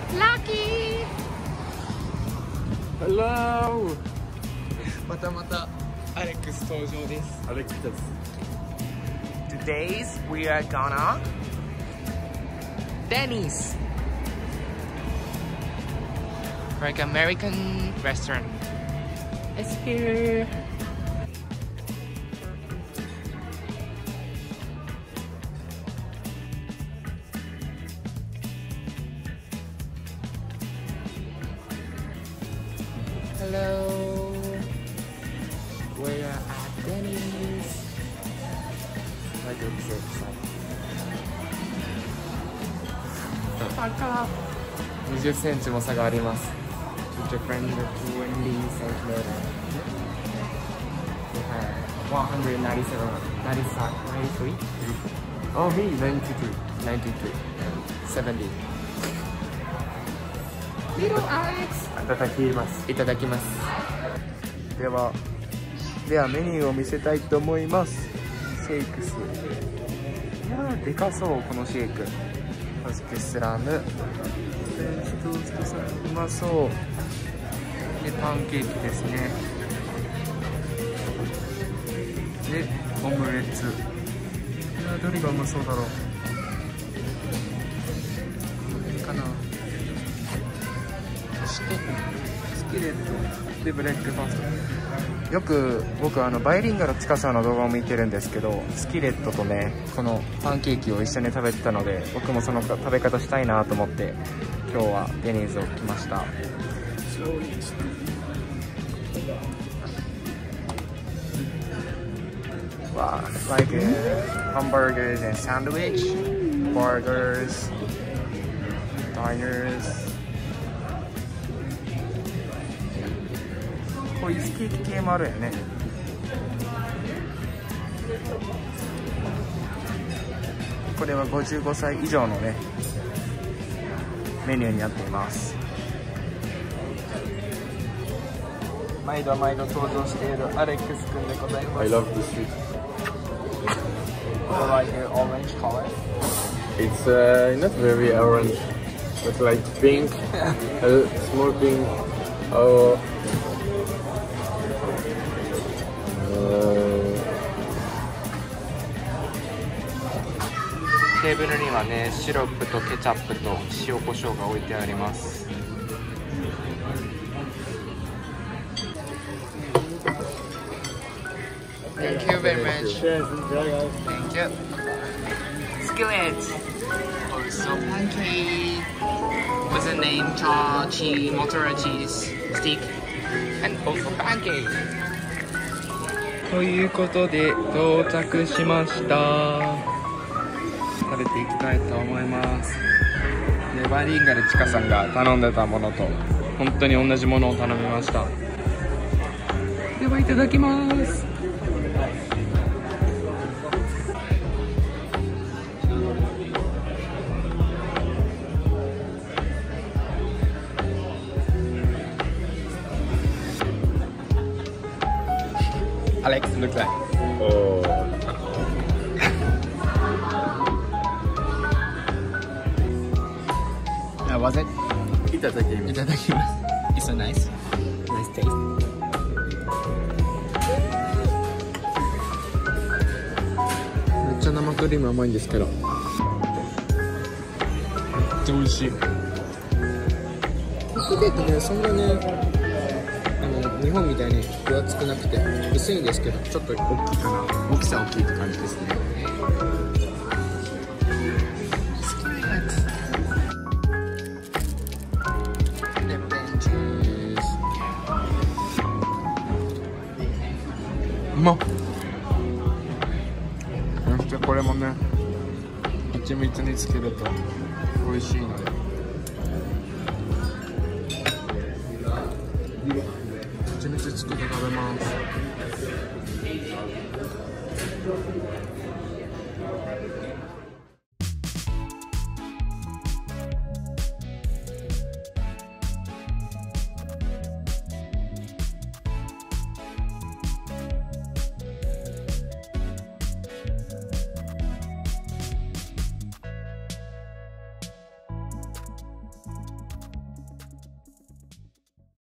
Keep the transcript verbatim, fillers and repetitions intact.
ラッキー Hello! またまたアレックス登場です。 アレックスです。 Today's we are gonna Denny's, like American restaurant. It's here. Hello, we are at Denny's. Like it says,高にじゅっセンチも差があります。With your friend with twenty centimeters. We have one hundred ninety-seven, ninety-five, ninety-three. Oh, me, ninety-two. ninety-three, seventy. Little Alex. いただきます。 いただきます。 では、ではメニューを見せたいと思います。シェイクス。いやー、でかそう、このシェイク。そしてスラム。フレンチトーストさん、うまそう。で、パンケーキですね。で、オムレツ。いやー、どれがうまそうだろう。この辺かな。そして、スキレット。で、ブレックファースト。よく僕あのバイリンガルちかさんの動画を見てるんですけど、スキレットとねこのパンケーキを一緒に食べてたので、僕もその食べ方したいなと思って今日はデニーズを来ました。わあ、like hamburgers and sandwich, burgers, diners。こういうステーキ系もあるよね。これはごじゅうごさい以上のねメニューになっています。毎度毎度登場しているアレックス君でございます。 I love the sweet. I like the orange color. It's uh, not very orange, but like pink, a small pink. Oh, uh, テーブルにはねシロップとケチャップと塩コショウが置いてあります。Thank you very much. Thank you. Skillet. Also pancake with the name cha cheese mozzarella cheese stick and also pancake. ということで到着しました。食べていきたいと思います。でバイリンガルちかさんが頼んでたものと本当に同じものを頼みました。ではいただきます。Alex looks like. oh. How was it? いただきます。 いただきます。It's so nice. Nice taste. めっちゃ生クリーム甘いんですけど。めっちゃ美味しい。ホットケーキね、そんなね。日本みたいに分厚くなくて薄いんですけど、ちょっと大きいかな。大きさ大きいって感じですね。好きなやつ。レモンジュース。うまっ。そしてこれもね、蜂蜜につけると美味しいので。蜂蜜つけて食べます。